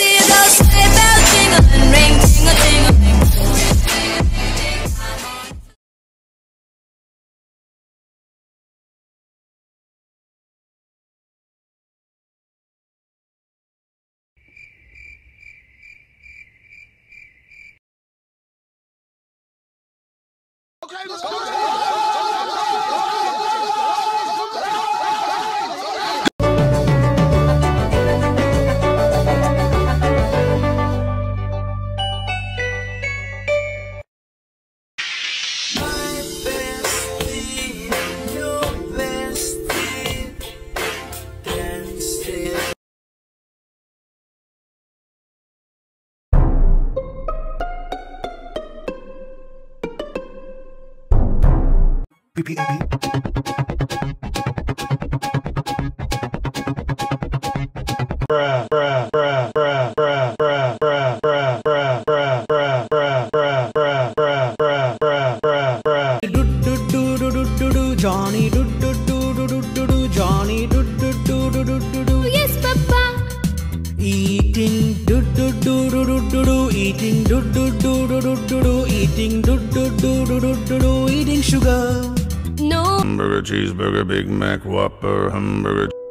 see those sleigh bells jingling, ring, ting-a-ting-a-ling. Okay, let's go. Repeat. Bruh, bruh, bruh, bruh, bruh, bruh, bruh, bruh, bruh, bruh, bruh, bruh, bruh, bruh, bruh, bruh, bruh, bruh, bruh. Do do do do do do do Johnny do do do do do do do Johnny do do do do do do do. Yes, Papa. Eating do do do do do do do eating do do do do do do do eating do do do do do do do eating sugar. No. Hamburger, cheeseburger, Big Mac, Whopper, hamburger.